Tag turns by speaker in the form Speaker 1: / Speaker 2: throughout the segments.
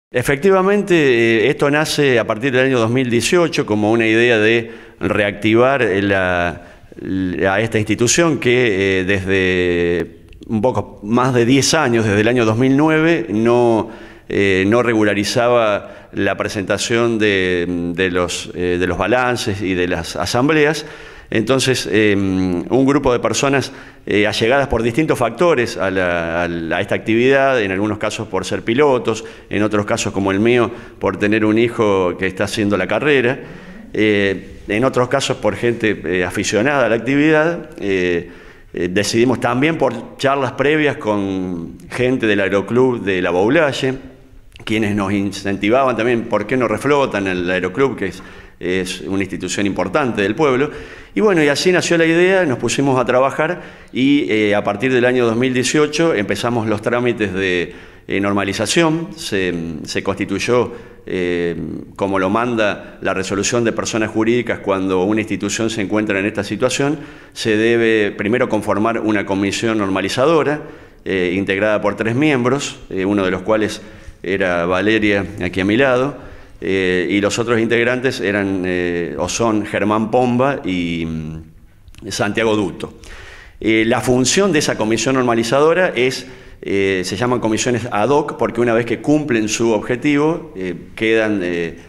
Speaker 1: Efectivamente, esto nace a partir del año 2018 como una idea de reactivar a esta institución que desde un poco más de 10 años, desde el año 2009, no regularizaba la presentación de los balances y de las asambleas. Entonces, un grupo de personas allegadas por distintos factores a esta actividad, en algunos casos por ser pilotos, en otros casos, como el mío, por tener un hijo que está haciendo la carrera, en otros casos por gente aficionada a la actividad, decidimos también por charlas previas con gente del aeroclub de La Boulaye, quienes nos incentivaban también por qué no reflotan el aeroclub, que es una institución importante del pueblo. Y bueno, y así nació la idea, nos pusimos a trabajar y a partir del año 2018 empezamos los trámites de normalización. Se constituyó, como lo manda la resolución de personas jurídicas, cuando una institución se encuentra en esta situación, se debe primero conformar una comisión normalizadora integrada por 3 miembros, uno de los cuales era Valeria, aquí a mi lado, y los otros integrantes eran o son Germán Pomba y Santiago Duto. La función de esa comisión normalizadora se llaman comisiones ad hoc, porque una vez que cumplen su objetivo quedan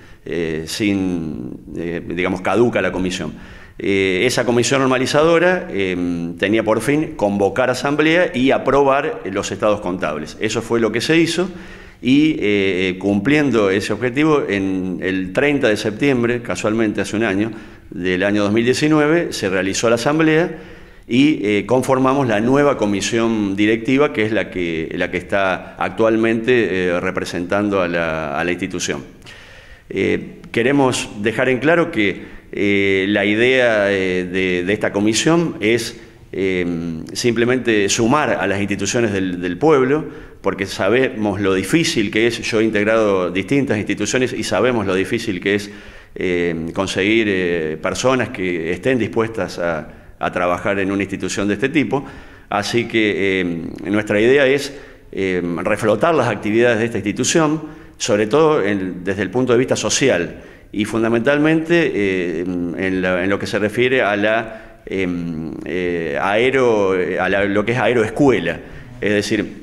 Speaker 1: digamos, caduca la comisión. Esa comisión normalizadora tenía por fin convocar asamblea y aprobar los estados contables. Eso fue lo que se hizo. Y cumpliendo ese objetivo, en el 30 de septiembre, casualmente hace un año, del año 2019, se realizó la asamblea y conformamos la nueva comisión directiva, que es la que está actualmente representando a la institución. Queremos dejar en claro que la idea de esta comisión es simplemente sumar a las instituciones del pueblo, porque sabemos lo difícil que es. Yo he integrado distintas instituciones y sabemos lo difícil que es conseguir personas que estén dispuestas a trabajar en una institución de este tipo. Así que nuestra idea es reflotar las actividades de esta institución, sobre todo desde el punto de vista social y fundamentalmente en lo que se refiere a lo que es aeroescuela, es decir,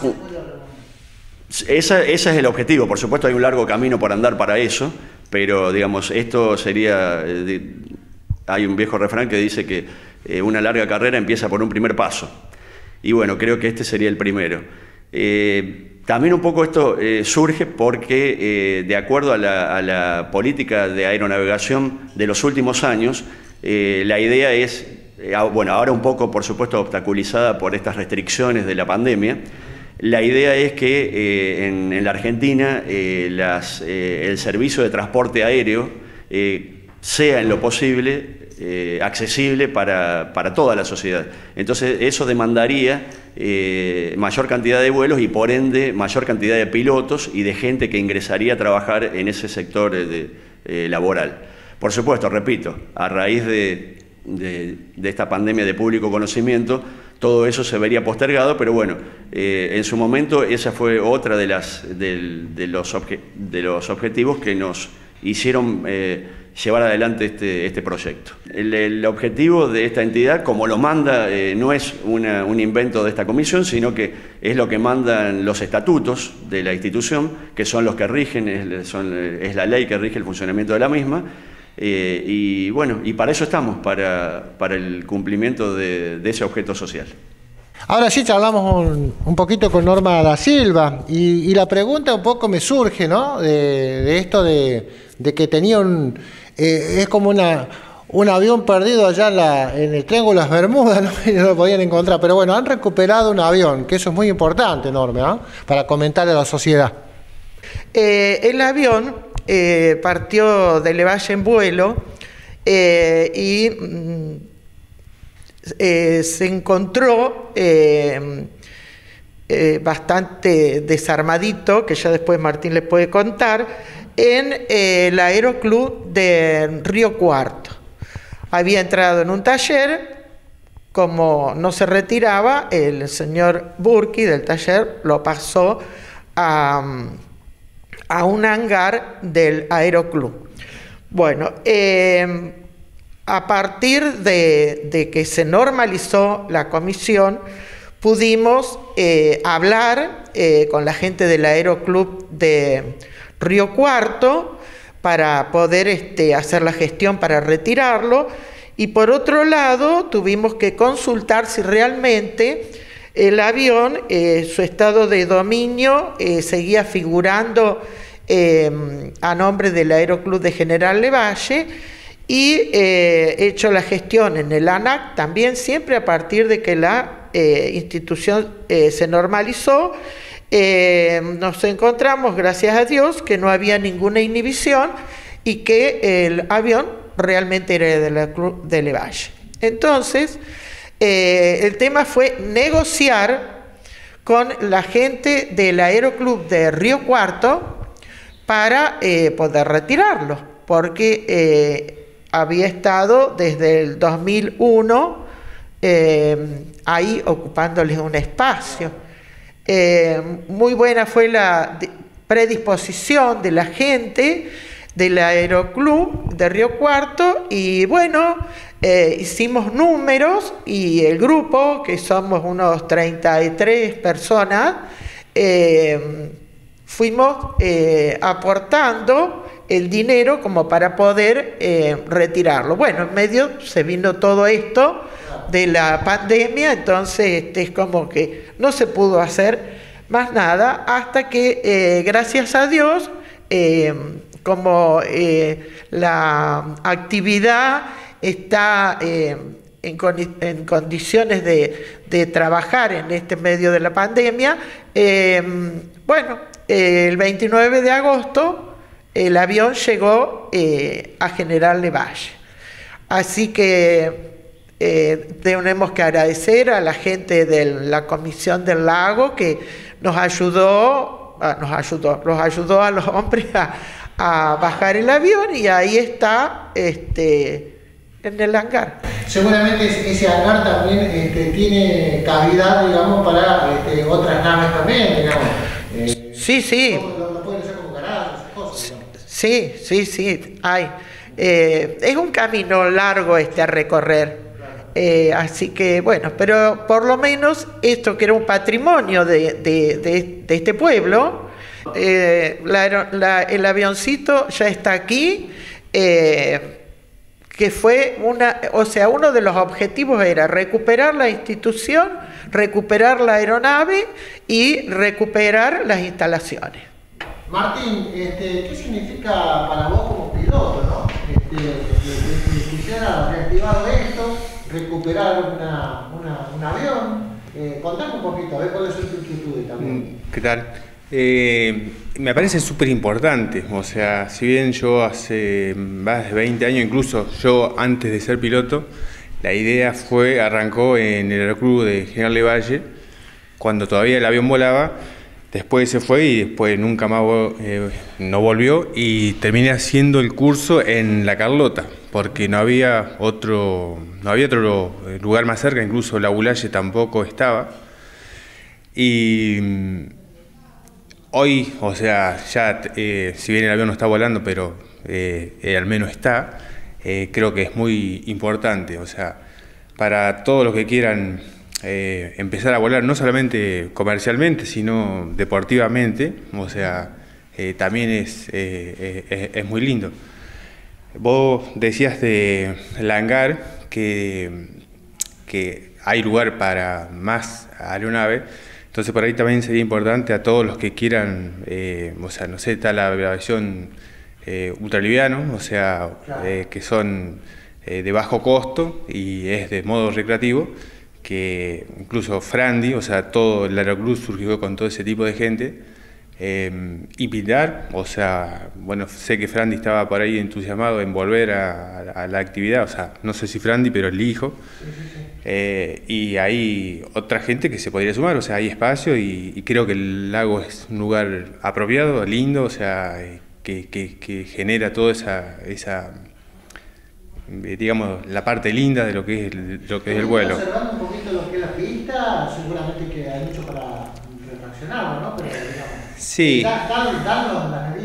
Speaker 1: ese es el objetivo. Por supuesto hay un largo camino por andar para eso, pero digamos, esto sería, hay un viejo refrán que dice que una larga carrera empieza por un primer paso, y bueno, creo que este sería el primero. También un poco esto surge porque de acuerdo a la política de aeronavegación de los últimos años, la idea es, bueno, ahora un poco por supuesto obstaculizada por estas restricciones de la pandemia, la idea es que en la Argentina el servicio de transporte aéreo sea en lo posible accesible para toda la sociedad. Entonces eso demandaría mayor cantidad de vuelos y por ende mayor cantidad de pilotos y de gente que ingresaría a trabajar en ese sector laboral. Por supuesto, repito, a raíz de esta pandemia de público conocimiento, todo eso se vería postergado, pero bueno, en su momento esa fue otra de los objetivos que nos hicieron llevar adelante este proyecto. El objetivo de esta entidad, como lo manda, no es un invento de esta comisión, sino que es lo que mandan los estatutos de la institución, que son los que rigen, es la ley que rige el funcionamiento de la misma. Y bueno, y para eso estamos, para el cumplimiento de ese objeto social.
Speaker 2: Ahora sí charlamos un poquito con Norma da Silva y la pregunta un poco me surge, ¿no? De esto de que tenía es como un avión perdido allá en el Triángulo de las Bermudas, ¿no? Y no lo podían encontrar, pero bueno, han recuperado un avión, que eso es muy importante, Norma, ¿no? Para comentarle a la sociedad.
Speaker 3: El avión partió de Levalle en vuelo y se encontró bastante desarmadito, que ya después Martín les puede contar, en el aeroclub de Río Cuarto. Había entrado en un taller, como no se retiraba, el señor Burki del taller lo pasó a un hangar del Aeroclub. Bueno, a partir de que se normalizó la comisión, pudimos hablar con la gente del Aeroclub de Río Cuarto para poder hacer la gestión para retirarlo, y por otro lado tuvimos que consultar si realmente el avión, su estado de dominio seguía figurando a nombre del Aeroclub de General Lavalle, y hecho la gestión en el ANAC también, siempre a partir de que la institución se normalizó. Nos encontramos, gracias a Dios, que no había ninguna inhibición y que el avión realmente era del Club de Lavalle. Entonces, el tema fue negociar con la gente del Aeroclub de Río Cuarto para poder retirarlo, porque había estado desde el 2001 ahí ocupándoles un espacio. Muy buena fue la predisposición de la gente del Aeroclub de Río Cuarto, y bueno, hicimos números, y el grupo, que somos unos 33 personas, fuimos aportando el dinero como para poder retirarlo. Bueno, en medio se vino todo esto de la pandemia, entonces es como que no se pudo hacer más nada, hasta que gracias a Dios, como la actividad está en condiciones de trabajar en este medio de la pandemia, bueno, el 29 de agosto el avión llegó a General Lavalle. Así que tenemos que agradecer a la gente de la Comisión del Lago, que nos ayudó a los hombres a bajar el avión, y ahí está en el hangar.
Speaker 2: Seguramente ese hangar también tiene cavidad, digamos, para otras naves también, digamos.
Speaker 3: Sí.
Speaker 2: ¿Lo pueden hacer como garaje, esas cosas, ¿no?
Speaker 3: Sí, hay. Es un camino largo a recorrer. Así que bueno, pero por lo menos esto, que era un patrimonio de este pueblo, el avioncito ya está aquí, que fue uno de los objetivos era recuperar la institución, recuperar la aeronave y recuperar las instalaciones.
Speaker 2: Martín, ¿qué significa para vos como piloto, no? Que quisiera reactivado esto, recuperar un avión. Contame un poquito, a ver cuáles son tus inquietudes también.
Speaker 4: ¿Qué tal? Me parece súper importante, o sea, si bien yo hace más de 20 años, incluso yo antes de ser piloto, la idea arrancó en el Aeroclub de General Lavalle, cuando todavía el avión volaba. Después se fue y después nunca más no volvió, y terminé haciendo el curso en La Carlota, porque no había otro lugar más cerca, incluso la Ulaye tampoco estaba. Y hoy, o sea, ya si bien el avión no está volando, pero al menos está, creo que es muy importante, o sea, para todos los que quieran empezar a volar, no solamente comercialmente, sino deportivamente, o sea, también es muy lindo. Vos decías del hangar que hay lugar para más aeronaves, entonces por ahí también sería importante a todos los que quieran, o sea, no sé, está la versión ultraliviano, o sea, claro, que son de bajo costo y es de modo recreativo, que incluso Frandi, o sea, todo el Aeroclub surgió con todo ese tipo de gente, y Pilar, o sea, bueno, sé que Frandi estaba por ahí entusiasmado en volver a la actividad, o sea, no sé si Frandi, pero el hijo, y hay otra gente que se podría sumar, o sea, hay espacio, y creo que el lago es un lugar apropiado, lindo, o sea, que genera toda esa digamos, la parte linda de lo que es el vuelo.
Speaker 2: Observando un poquito lo que es la pista, seguramente que hay mucho para reflexionar, ¿no? Pero digamos,
Speaker 4: sí.
Speaker 2: Dan las medidas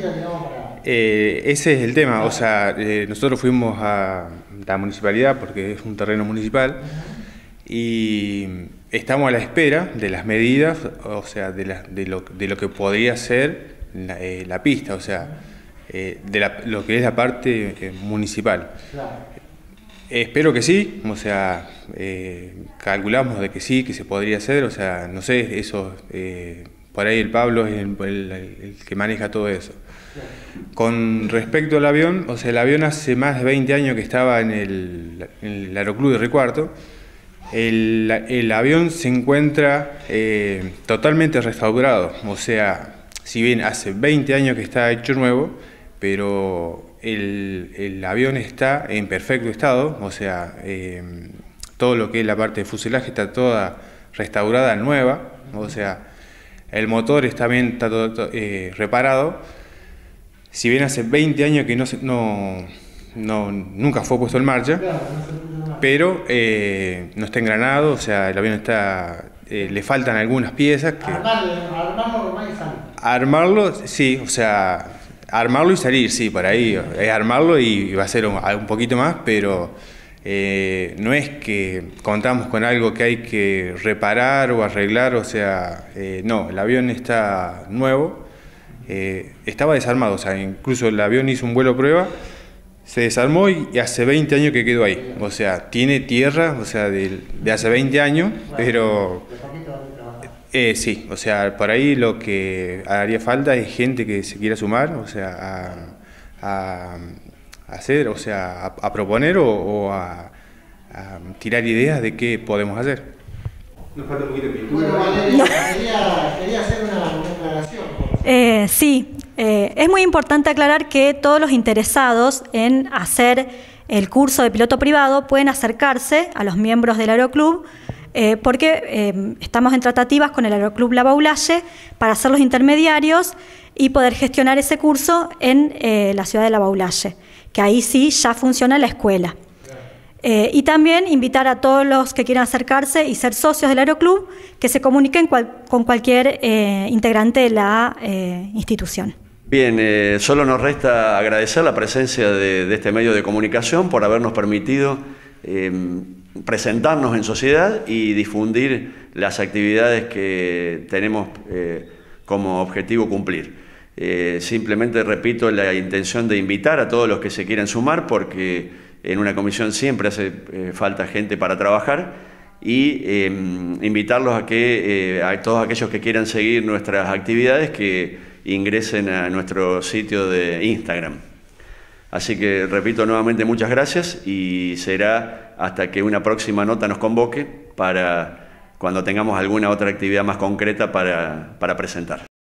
Speaker 4: Ese es el tema, o sea, nosotros fuimos a la municipalidad porque es un terreno municipal y estamos a la espera de las medidas, o sea, de lo que podría ser la pista, o sea, lo que es la parte municipal. Espero que sí, o sea, calculamos de que sí, que se podría hacer, o sea, no sé, eso, por ahí el Pablo es el que maneja todo eso. Con respecto al avión, o sea, el avión hace más de 20 años que estaba en el Aeroclub de Río Cuarto. El avión se encuentra totalmente restaurado, o sea, si bien hace 20 años que está hecho nuevo, pero el avión está en perfecto estado, o sea, todo lo que es la parte de fuselaje está toda restaurada, nueva, o sea, el motor también está todo reparado. Si bien hace 20 años que nunca fue puesto en marcha, pero no está engranado, o sea, el avión está, le faltan algunas piezas. Armarlo, sí, o sea, armarlo y salir, sí, por ahí, es armarlo y va a ser un poquito más, pero no es que contamos con algo que hay que reparar o arreglar, o sea, no, el avión está nuevo. Estaba desarmado, o sea, incluso el avión hizo un vuelo prueba, se desarmó y hace 20 años que quedó ahí, o sea, tiene tierra, o sea, de hace 20 años, pero sí, o sea, por ahí lo que haría falta es gente que se quiera sumar, o sea, a hacer, o sea, a proponer o a tirar ideas de qué podemos hacer.
Speaker 5: Nos falta un poquito de pintura.
Speaker 2: Bueno, Valeria, quería hacer una aclaración.
Speaker 6: Sí, es muy importante aclarar que todos los interesados en hacer el curso de piloto privado pueden acercarse a los miembros del Aeroclub porque estamos en tratativas con el Aeroclub La Baulalle para ser los intermediarios y poder gestionar ese curso en la ciudad de La Baulalle, que ahí sí ya funciona la escuela. Y también invitar a todos los que quieran acercarse y ser socios del Aeroclub que se comuniquen con cualquier integrante de la institución.
Speaker 1: Bien, solo nos resta agradecer la presencia de este medio de comunicación por habernos permitido presentarnos en sociedad y difundir las actividades que tenemos como objetivo cumplir. Simplemente repito la intención de invitar a todos los que se quieran sumar porque en una comisión siempre hace falta gente para trabajar y invitarlos a que a todos aquellos que quieran seguir nuestras actividades que ingresen a nuestro sitio de Instagram. Así que repito nuevamente muchas gracias y será hasta que una próxima nota nos convoque para cuando tengamos alguna otra actividad más concreta para presentar.